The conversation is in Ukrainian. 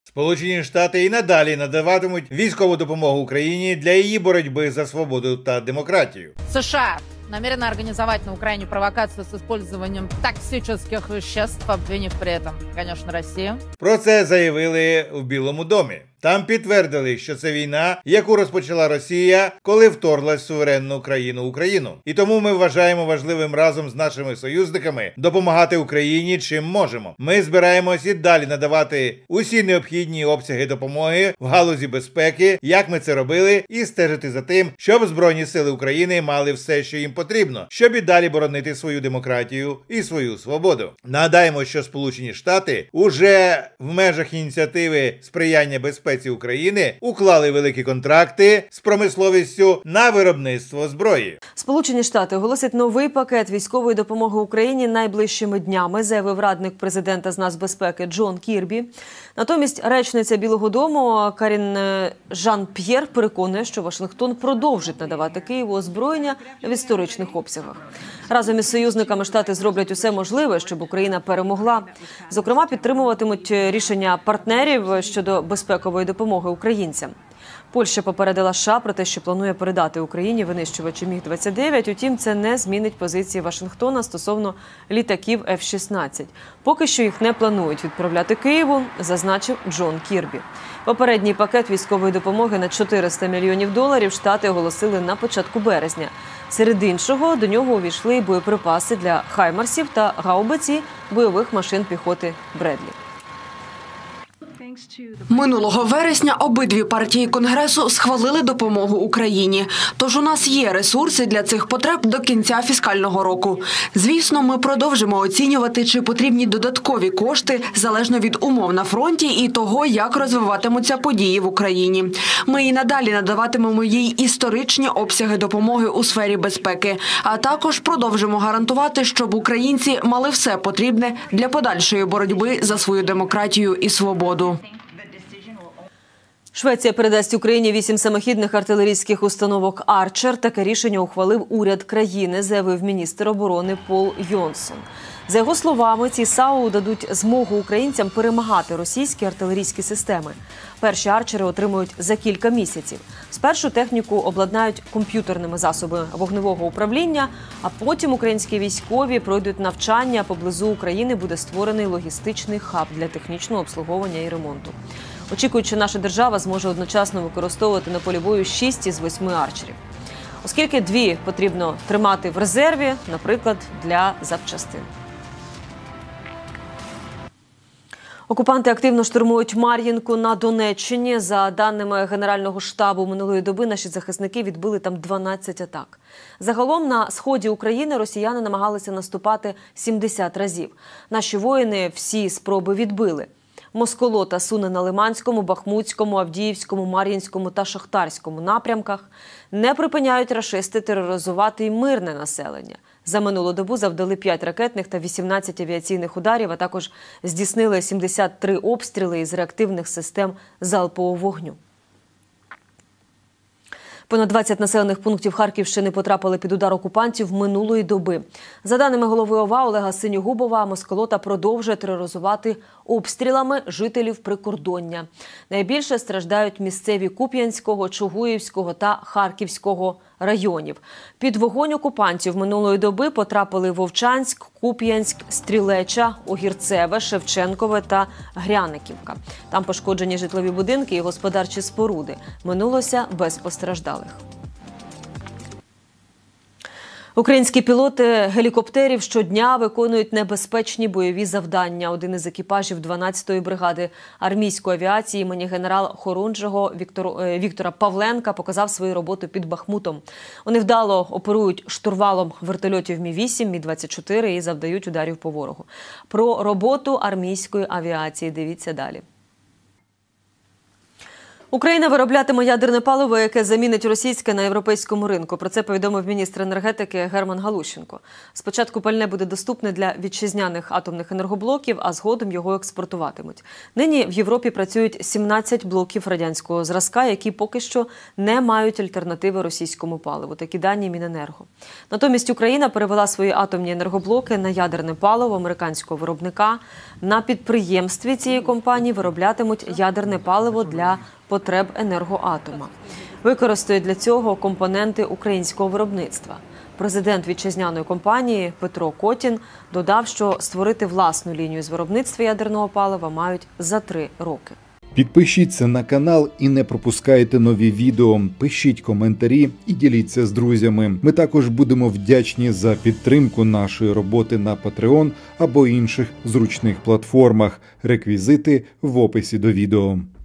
Сполучені Штати і надалі надаватимуть військову допомогу Україні для її боротьби за свободу та демократію. США намерена организовать на Украине провокацию с использованием токсических веществ, обвинив при этом, конечно, Россию. Про це заявили в Білому домі. Там підтвердили, що це війна, яку розпочала Росія, коли вторглась в суверенну країну Україну. І тому ми вважаємо важливим разом з нашими союзниками допомагати Україні чим можемо. Ми збираємось і далі надавати усі необхідні обсяги допомоги в галузі безпеки, як ми це робили, і стежити за тим, щоб Збройні сили України мали все, що їм потрібно, щоб і далі боронити свою демократію і свою свободу. Нагадаємо, що Сполучені Штати уже в межах ініціативи сприяння безпеці України уклали великі контракти з промисловістю на виробництво зброї. Сполучені Штати оголосять новий пакет військової допомоги Україні найближчими днями, заявив радник президента з нацбезпеки Джон Кірбі. Натомість речниця Білого дому Карін Жан-П'єр переконує, що Вашингтон продовжить надавати Києву озброєння в історичних обсягах. Разом із союзниками Штати зроблять усе можливе, щоб Україна перемогла. Зокрема, підтримуватимуть рішення партнерів щодо безпекової допомоги українцям. Польща попередила США про те, що планує передати Україні винищувачі Міг-29, утім, це не змінить позиції Вашингтона стосовно літаків F-16. Поки що їх не планують відправляти Києву, зазначив Джон Кірбі. Попередній пакет військової допомоги на $400 мільйонів Штати оголосили на початку березня. Серед іншого, до нього увійшли боєприпаси для хаймарсів та гаубиці бойових машин піхоти Бредлі. Минулого вересня обидві партії Конгресу схвалили допомогу Україні. Тож у нас є ресурси для цих потреб до кінця фіскального року. Звісно, ми продовжимо оцінювати, чи потрібні додаткові кошти, залежно від умов на фронті і того, як розвиватимуться події в Україні. Ми і надалі надаватимемо їй історичні обсяги допомоги у сфері безпеки, а також продовжимо гарантувати, щоб українці мали все потрібне для подальшої боротьби за свою демократію і свободу. Швеція передасть Україні 8 самохідних артилерійських установок «Арчер». Таке рішення ухвалив уряд країни, заявив міністр оборони Пол Йонсон. За його словами, ці САУ дадуть змогу українцям перемагати російські артилерійські системи. Перші «Арчери» отримують за кілька місяців. Спершу техніку обладнають комп'ютерними засобами вогневого управління, а потім українські військові пройдуть навчання. Поблизу України буде створений логістичний хаб для технічного обслуговування і ремонту. Очікують, що наша держава зможе одночасно використовувати на полі бою 6 із 8 «Арчерів». Оскільки 2 потрібно тримати в резерві, наприклад, для запчастин. Окупанти активно штурмують Мар'їнку на Донеччині. За даними Генерального штабу, минулої доби наші захисники відбили там 12 атак. Загалом на сході України росіяни намагалися наступати 70 разів. Наші воїни всі спроби відбили. Москолота суне на Лиманському, Бахмутському, Авдіївському, Мар'їнському та Шахтарському напрямках. Не припиняють рашисти тероризувати й мирне населення. За минулу добу завдали 5 ракетних та 18 авіаційних ударів, а також здійснили 73 обстріли із реактивних систем залпового вогню. Понад 20 населених пунктів Харківщини потрапили під удар окупантів минулої доби. За даними голови ОВА Олега Синьогубова, Москолота продовжує тероризувати обстрілами жителів прикордоння. Найбільше страждають місцеві Куп'янського, Чугуївського та Харківського районів. Під вогонь окупантів минулої доби потрапили Вовчанськ, Куп'янськ, Стрілеча, Огірцеве, Шевченкове та Гряниківка. Там пошкоджені житлові будинки і господарчі споруди. Минулося без постраждалих. Українські пілоти гелікоптерів щодня виконують небезпечні бойові завдання. Один із екіпажів 12-ї бригади армійської авіації імені генерал-хорунжого Віктора Павленка показав свою роботу під Бахмутом. Вони вдало оперують штурвалом вертольотів Мі-8, Мі-24 і завдають ударів по ворогу. Про роботу армійської авіації дивіться далі. Україна вироблятиме ядерне паливо, яке замінить російське на європейському ринку. Про це повідомив міністр енергетики Герман Галущенко. Спочатку пальне буде доступне для вітчизняних атомних енергоблоків, а згодом його експортуватимуть. Нині в Європі працюють 17 блоків радянського зразка, які поки що не мають альтернативи російському паливу. Такі дані Міненерго. Натомість Україна перевела свої атомні енергоблоки на ядерне паливо американського виробника. На підприємстві цієї компанії вироблятимуть ядерне паливо для потреб енергоатома. Використають для цього компоненти українського виробництва. Президент вітчизняної компанії Петро Котін додав, що створити власну лінію з виробництва ядерного палива мають за 3 роки. Підпишіться на канал і не пропускайте нові відео. Пишіть коментарі і діліться з друзями. Ми також будемо вдячні за підтримку нашої роботи на Patreon або інших зручних платформах. Реквізити в описі до відео.